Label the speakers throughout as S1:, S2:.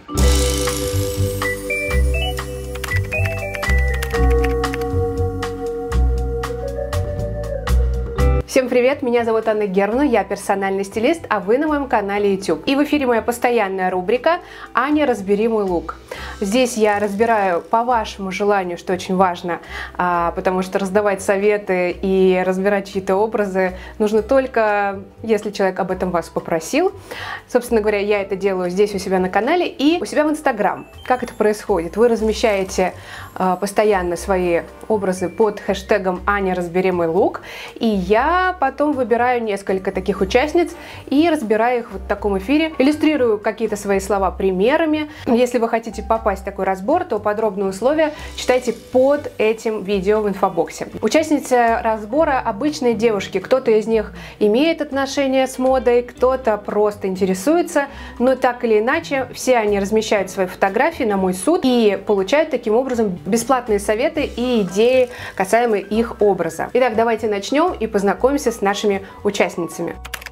S1: Всем привет, меня зовут Анна Германовна, я персональный стилист, а вы на моем канале YouTube. И в эфире моя постоянная рубрика «Аня, разбери мой лук». Здесь я разбираю по вашему желанию, что очень важно, потому что раздавать советы и разбирать чьи-то образы нужно только, если человек об этом вас попросил. Собственно говоря, я это делаю здесь у себя на канале и у себя в Instagram. Как это происходит? Вы размещаете постоянно свои образы под хэштегом «Аня, разбери мой лук», и я потом выбираю несколько таких участниц и разбираю их вот в таком эфире, иллюстрирую какие-то свои слова примерами. Если вы хотите попасть в такой разбор, то подробные условия читайте под этим видео в инфобоксе. Участницы разбора обычные девушки, кто-то из них имеет отношение с модой, кто-то просто интересуется, но так или иначе все они размещают свои фотографии на мой суд и получают таким образом бесплатные советы и идеи касаемо их образа. Итак, давайте начнем и познакомимся с нашими участницами.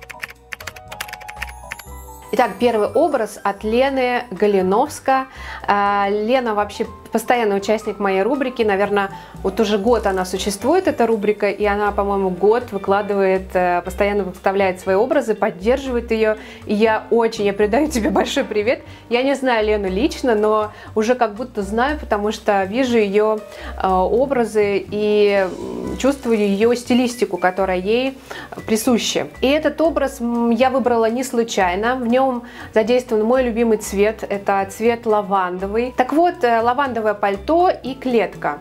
S1: Итак, первый образ от Лены Галиновска. Лена вообще постоянный участник моей рубрики, наверное, вот уже год она существует, эта рубрика, и она, по-моему, год выкладывает, постоянно выставляет свои образы, поддерживает ее, и я передаю тебе большой привет. Я не знаю Лену лично, но уже как будто знаю, потому что вижу ее образы и чувствую ее стилистику, которая ей присуща. И этот образ я выбрала не случайно, в нем задействован мой любимый цвет, это цвет лавандовый. Так вот, лавандовое пальто и клетка.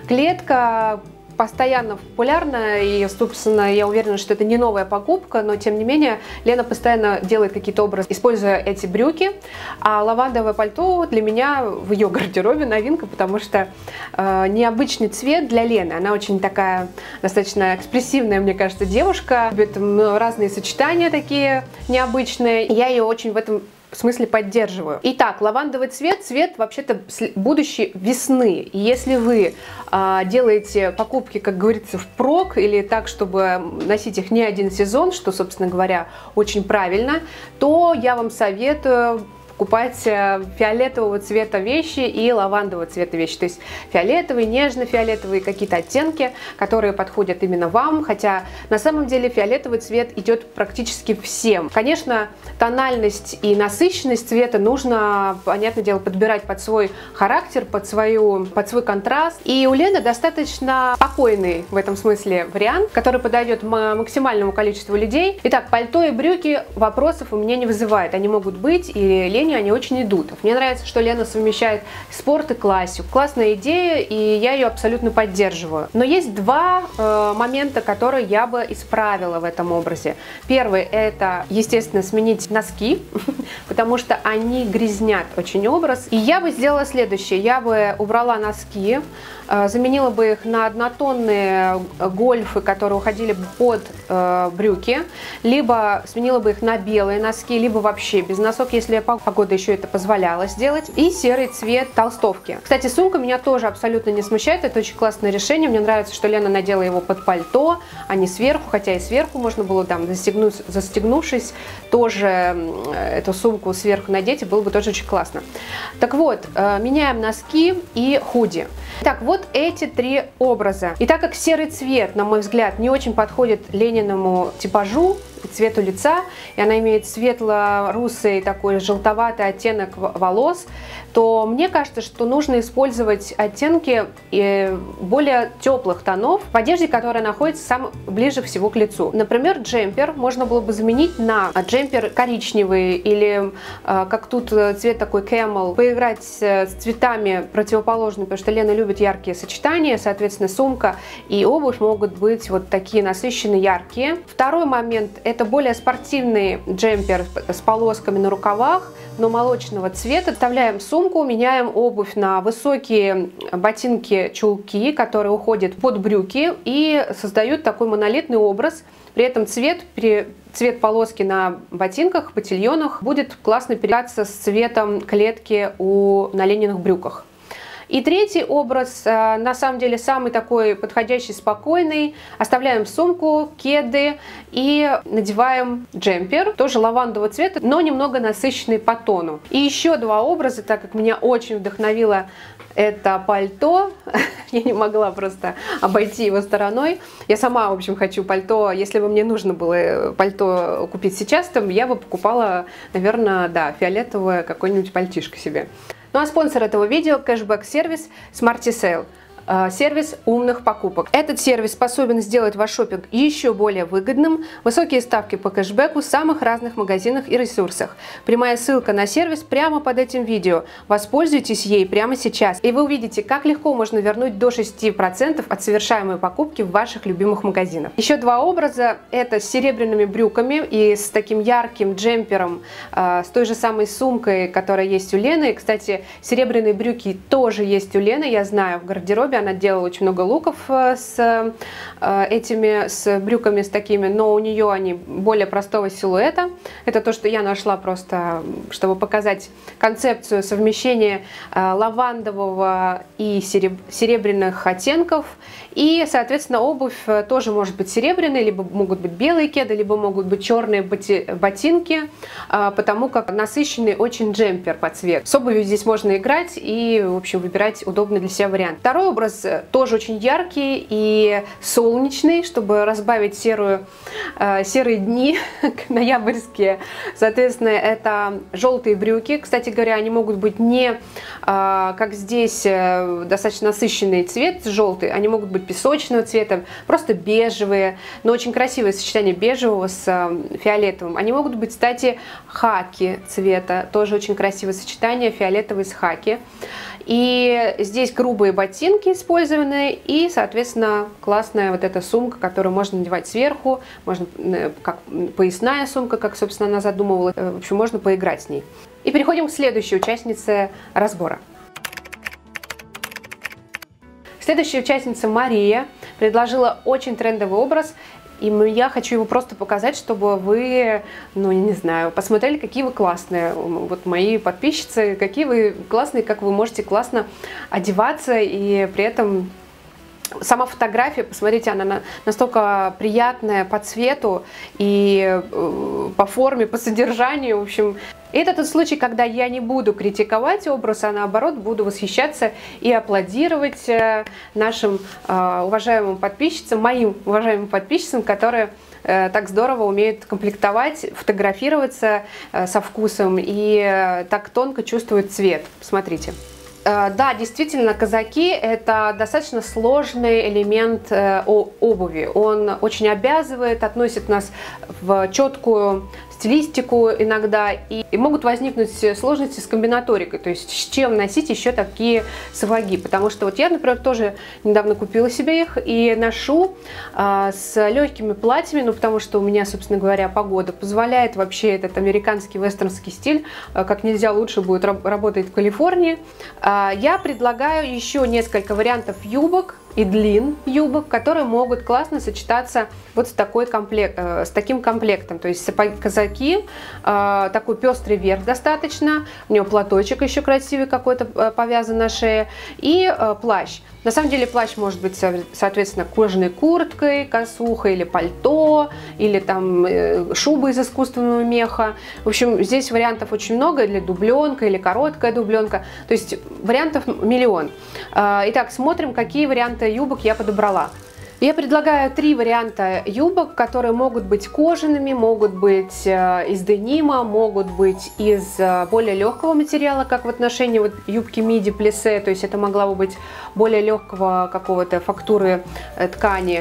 S1: Клетка постоянно популярна, и, собственно, я уверена, что это не новая покупка, но, тем не менее, Лена постоянно делает какие-то образы, используя эти брюки, а лавандовое пальто для меня в ее гардеробе новинка, потому что необычный цвет для Лены, она очень такая достаточно экспрессивная, мне кажется, девушка, любит разные сочетания такие необычные, я ее очень в этом в смысле поддерживаю. Итак, лавандовый цвет, цвет вообще-то будущей весны. И если вы делаете покупки, как говорится, впрок или так, чтобы носить их не один сезон, что, собственно говоря, очень правильно, то я вам советую покупать фиолетового цвета вещи и лавандового цвета вещи. То есть фиолетовые, нежно-фиолетовые какие-то оттенки, которые подходят именно вам. Хотя на самом деле фиолетовый цвет идет практически всем. Конечно, тональность и насыщенность цвета нужно, понятное дело, подбирать под свой характер, под свой контраст. И у Лены достаточно спокойный в этом смысле вариант, который подойдет максимальному количеству людей. Итак, пальто и брюки вопросов у меня не вызывает. Они могут быть, и Лене они очень идут. Мне нравится, что Лена совмещает спорт и классику. Классная идея, и я ее абсолютно поддерживаю. Но есть два момента, которые я бы исправила в этом образе. Первый – это, естественно, сменить носки, потому что они грязнят очень образ. И я бы сделала следующее. Я бы убрала носки, заменила бы их на однотонные гольфы, которые уходили бы под брюки, либо сменила бы их на белые носки, либо вообще без носок, если погода еще это позволяла сделать, и серый цвет толстовки. Кстати, сумка меня тоже абсолютно не смущает, это очень классное решение, мне нравится, что Лена надела его под пальто, а не сверху, хотя и сверху можно было там застегнувшись, тоже эту сумку сверху надеть, и было бы тоже очень классно. Так вот, меняем носки и худи. Так, вот эти три образа. И так как серый цвет, на мой взгляд, не очень подходит Лениному типажу, цвету лица, и она имеет светло-русый такой желтоватый оттенок волос, то мне кажется, что нужно использовать оттенки более теплых тонов в одежде, которая находится ближе всего к лицу. Например, джемпер можно было бы заменить на джемпер коричневый или как тут цвет такой camel, поиграть с цветами противоположными, потому что Лена любит яркие сочетания, соответственно, сумка и обувь могут быть вот такие насыщенные, яркие. Второй момент – это более спортивный джемпер с полосками на рукавах, но молочного цвета. Вставляем сумку, меняем обувь на высокие ботинки-чулки, которые уходят под брюки и создают такой монолитный образ. При этом цвет полоски на ботинках, ботильонах будет классно перекликаться с цветом клетки на Лениных брюках. И третий образ, на самом деле, самый такой подходящий, спокойный. Оставляем сумку, кеды и надеваем джемпер, тоже лавандового цвета, но немного насыщенный по тону. И еще два образа, так как меня очень вдохновило это пальто, я не могла просто обойти его стороной. Я сама, в общем, хочу пальто. Если бы мне нужно было пальто купить сейчас, то я бы покупала, наверное, да, фиолетовое какое-нибудь пальтишко себе. Ну а спонсор этого видео – кэшбэк-сервис Smarty Sale. Сервис умных покупок. Этот сервис способен сделать ваш шопинг еще более выгодным. Высокие ставки по кэшбэку в самых разных магазинах и ресурсах. Прямая ссылка на сервис прямо под этим видео. Воспользуйтесь ей прямо сейчас, и вы увидите, как легко можно вернуть до 6% от совершаемой покупки в ваших любимых магазинах. Еще два образа. Это с серебряными брюками и с таким ярким джемпером, с той же самой сумкой, которая есть у Лены. Кстати, серебряные брюки тоже есть у Лены, я знаю, в гардеробе. Она делала очень много луков с брюками с такими, но у нее они более простого силуэта. Это то, что я нашла просто, чтобы показать концепцию совмещения лавандового и серебряных оттенков. И, соответственно, обувь тоже может быть серебряной, либо могут быть белые кеды, либо могут быть черные ботинки, потому как насыщенный очень джемпер по цвету. С обувью здесь можно играть и, в общем, выбирать удобный для себя вариант. Второй образ тоже очень яркий и солнечный, чтобы разбавить серые дни ноябрьские. Соответственно, это желтые брюки. Кстати говоря, они могут быть не, как здесь, достаточно насыщенный цвет желтый, они могут быть песочного цвета, просто бежевые, но очень красивое сочетание бежевого с фиолетовым. Они могут быть, кстати, хаки цвета, тоже очень красивое сочетание, фиолетовый с хаки. И здесь грубые ботинки использованы и, соответственно, классная вот эта сумка, которую можно надевать сверху, можно как поясная сумка, как, собственно, она задумывала. В общем, можно поиграть с ней. И переходим к следующей участнице разбора. Следующая участница Мария предложила очень трендовый образ. И я хочу его просто показать, чтобы вы, ну, я не знаю, посмотрели, какие вы классные. Вот мои подписчицы, какие вы классные, как вы можете классно одеваться. И при этом сама фотография, посмотрите, она настолько приятная по цвету и по форме, по содержанию. В общем, это тот случай, когда я не буду критиковать образ, а наоборот буду восхищаться и аплодировать нашим уважаемым подписчицам, моим уважаемым подписчицам, которые так здорово умеют комплектовать, фотографироваться со вкусом и так тонко чувствуют цвет. Посмотрите. Да, действительно, казаки – это достаточно сложный элемент обуви. Он очень обязывает, относит нас в четкую стилистику иногда, и могут возникнуть сложности с комбинаторикой, то есть с чем носить еще такие сапоги. Потому что вот я, например, тоже недавно купила себе их и ношу с легкими платьями, ну потому что у меня, собственно говоря, погода позволяет, вообще этот американский вестернский стиль как нельзя лучше будет работать в Калифорнии. Я предлагаю еще несколько вариантов юбок и длин юбок, которые могут классно сочетаться вот с таким комплектом. То есть казаки, такой пестрый верх достаточно, у него платочек еще красивый какой-то повязан на шее, и плащ. На самом деле плащ может быть, соответственно, кожаной курткой, косухой или пальто, или там шуба из искусственного меха. В общем, здесь вариантов очень много, или дубленка, или короткая дубленка. То есть вариантов миллион. Итак, смотрим, какие варианты юбок я подобрала. Я предлагаю 3 варианта юбок, которые могут быть кожаными, могут быть из денима, могут быть из более легкого материала, как в отношении вот юбки миди плиссе, то есть это могла бы быть более легкого какого-то фактуры ткани.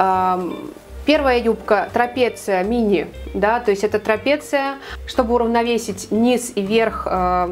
S1: Первая юбка трапеция мини, да, то есть это трапеция, чтобы уравновесить низ и верх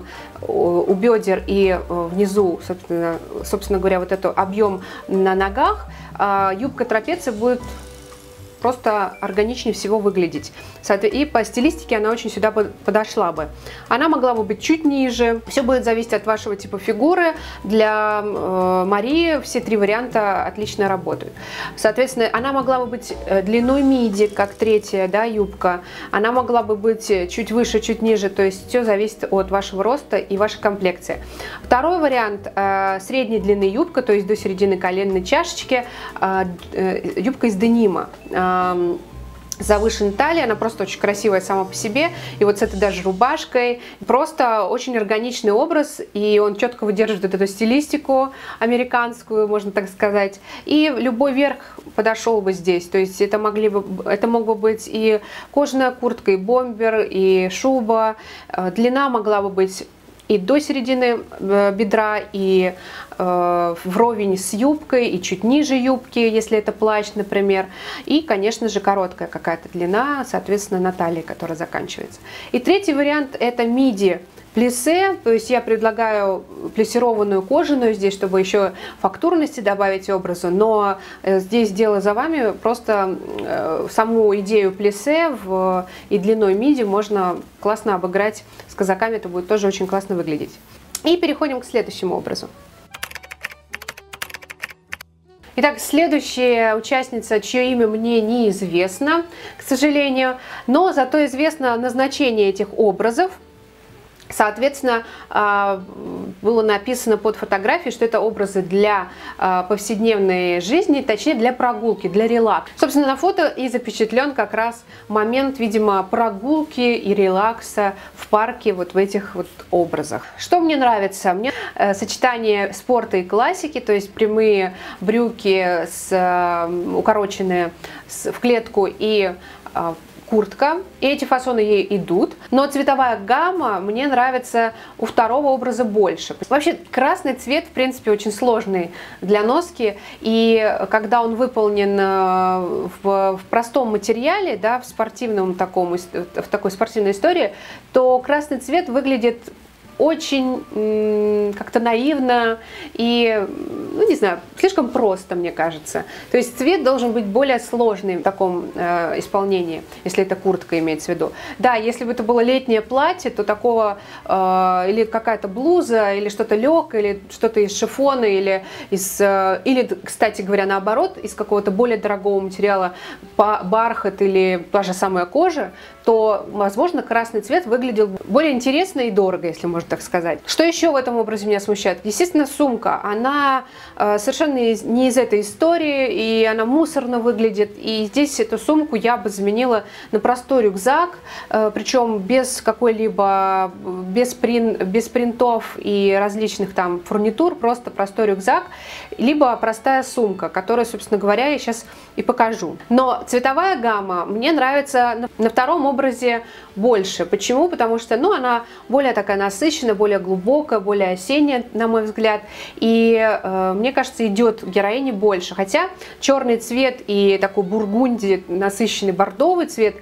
S1: у бедер и внизу, собственно говоря, вот этот объем на ногах. Юбка трапеция будет просто органичнее всего выглядеть. И по стилистике она очень сюда подошла бы. Она могла бы быть чуть ниже. Все будет зависеть от вашего типа фигуры. Для Марии все три варианта отлично работают. Соответственно, она могла бы быть длиной миди, как третья, да, юбка. Она могла бы быть чуть выше, чуть ниже. То есть все зависит от вашего роста и вашей комплекции. Второй вариант средней длины юбка, то есть до середины коленной чашечки, юбка из денима. Завышенной талии, она просто очень красивая сама по себе, и вот с этой даже рубашкой, просто очень органичный образ, и он четко выдерживает вот эту стилистику американскую, можно так сказать, и любой верх подошел бы здесь, то есть это мог бы быть и кожаная куртка, и бомбер, и шуба, длина могла бы быть и до середины бедра, и вровень с юбкой, и чуть ниже юбки, если это плащ, например. И, конечно же, короткая какая-то длина, соответственно, на талии, которая заканчивается. И третий вариант – это миди плиссе, то есть я предлагаю плессированную кожаную здесь, чтобы еще фактурности добавить образу, но здесь дело за вами, просто саму идею плиссе и длиной миди можно классно обыграть с казаками, это будет тоже очень классно выглядеть. И переходим к следующему образу. Итак, следующая участница, чье имя мне неизвестно, к сожалению, но зато известно назначение этих образов. Соответственно, было написано под фотографией, что это образы для повседневной жизни, точнее для прогулки, для релакса. Собственно, на фото и запечатлен как раз момент, видимо, прогулки и релакса в парке вот в этих вот образах. Что мне нравится? Мне сочетание спорта и классики, то есть прямые брюки укороченные в клетку и куртка, и эти фасоны ей идут, но цветовая гамма мне нравится у второго образа больше. Вообще красный цвет, в принципе, очень сложный для носки, и когда он выполнен в простом материале, да, в такой спортивной истории, то красный цвет выглядит очень как-то наивно и, ну, не знаю, слишком просто, мне кажется. То есть цвет должен быть более сложный в таком исполнении, если это куртка имеется в виду. Да, если бы это было летнее платье, то такого, или какая-то блуза, или что-то легкое, или что-то из шифона, или, кстати говоря, наоборот, из какого-то более дорогого материала, бархат или та же самая кожа, то, возможно, красный цвет выглядел более интересно и дорого, если можно так сказать. Что еще в этом образе меня смущает? Естественно, сумка. Она совершенно не из этой истории, и она мусорно выглядит. И здесь эту сумку я бы заменила на простой рюкзак, причем без какой-либо, без принтов и различных там фурнитур, просто простой рюкзак, либо простая сумка, которую, собственно говоря, я сейчас и покажу. Но цветовая гамма мне нравится на втором образе больше. Почему? Потому что, ну, она более такая насыщенная, более глубокая, более осенняя, на мой взгляд. И мне кажется, идет героине больше. Хотя черный цвет и такой бургунди, насыщенный бордовый цвет,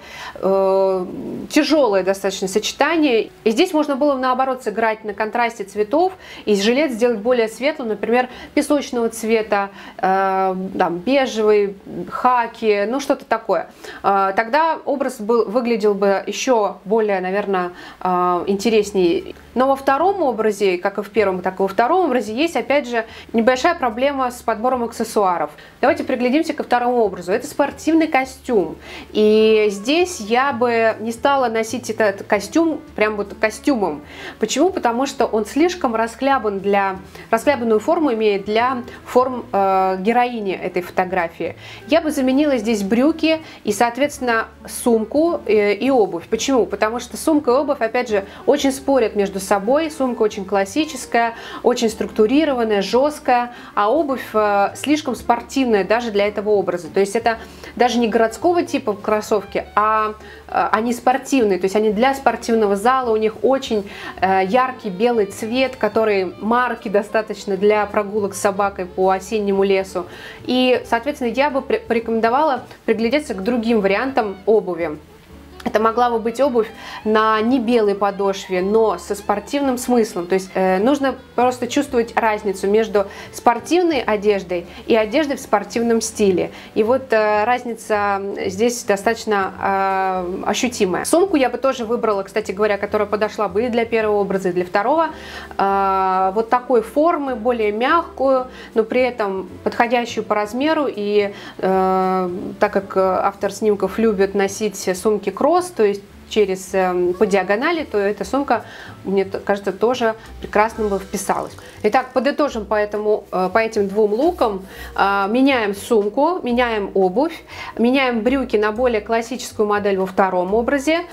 S1: тяжелое достаточно сочетание. И здесь можно было, наоборот, сыграть на контрасте цветов и жилет сделать более светлым, например, песочного цвета, там, бежевый, хаки, ну, что-то такое. Тогда образ выглядел бы еще более, наверное, интереснее. Но во втором образе, как и в первом, так и во втором образе, есть, опять же, небольшая проблема с подбором аксессуаров. Давайте приглядимся ко второму образу. Это спортивный костюм. И здесь я бы не стала носить этот костюм прям вот костюмом. Почему? Потому что он слишком расхлябанную форму имеет для форм героини этой фотографии. Я бы заменила здесь брюки и, соответственно, сумку и обувь. Почему? Потому что сумка и обувь, опять же, очень спорят между собой. Сумка очень классическая, очень структурированная, жесткая, а обувь слишком спортивная даже для этого образа. То есть это даже не городского типа кроссовки, а они спортивные, то есть они для спортивного зала, у них очень яркий белый цвет, который марки достаточно для прогулок с собакой по осеннему лесу. И, соответственно, я бы порекомендовала приглядеться к другим вариантам обуви. Это могла бы быть обувь на не белой подошве, но со спортивным смыслом. То есть нужно просто чувствовать разницу между спортивной одеждой и одеждой в спортивном стиле. И вот разница здесь достаточно ощутимая. Сумку я бы тоже выбрала, кстати говоря, которая подошла бы и для первого образа, и для второго. Вот такой формы, более мягкую, но при этом подходящую по размеру. И так как автор снимков любит носить сумки кросс, то есть по диагонали, то эта сумка, мне кажется, тоже прекрасно бы вписалась. Итак, подытожим по этим двум лукам. Меняем сумку, меняем обувь, меняем брюки на более классическую модель во втором образе.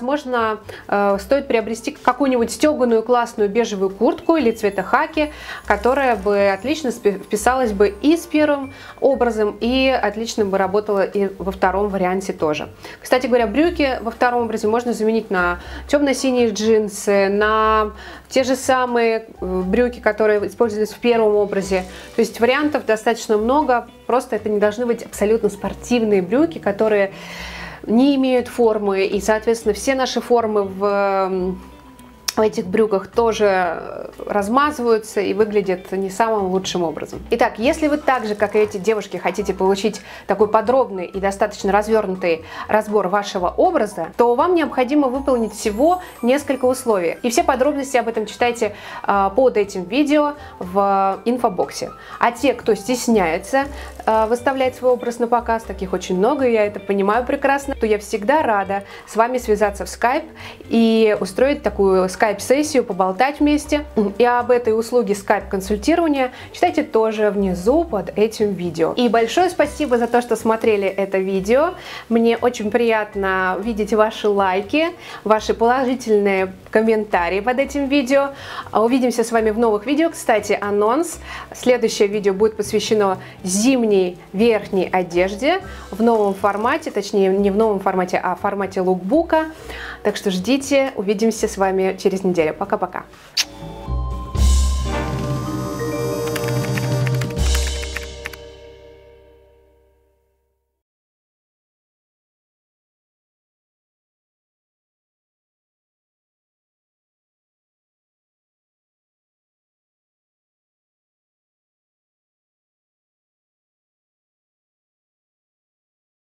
S1: Стоит приобрести какую-нибудь стеганую классную бежевую куртку или цвета хаки, которая бы отлично вписалась бы и с первым образом, и отлично бы работала и во втором варианте тоже. Кстати говоря, брюки во втором образе можно заменить на темно-синие джинсы, на те же самые брюки, которые использовались в первом образе. То есть вариантов достаточно много, просто это не должны быть абсолютно спортивные брюки, которые не имеют формы, и, соответственно, все наши формы в этих брюках тоже размазываются и выглядят не самым лучшим образом. Итак, если вы так же, как и эти девушки, хотите получить такой подробный и достаточно развернутый разбор вашего образа, то вам необходимо выполнить всего несколько условий. И все подробности об этом читайте под этим видео в инфобоксе. А те, кто стесняется выставлять свой образ на показ, таких очень много, я это понимаю прекрасно, то я всегда рада с вами связаться в Skype и устроить такую Skype-сессию, поболтать вместе. И об этой услуге Skype-консультирования читайте тоже внизу под этим видео. И большое спасибо за то, что смотрели это видео. Мне очень приятно видеть ваши лайки, ваши положительные комментарии под этим видео. Увидимся с вами в новых видео. Кстати, анонс. Следующее видео будет посвящено зимней верхней одежде в новом формате, точнее не в новом формате, а в формате лукбука. Так что ждите, увидимся с вами через неделю. Пока-пока.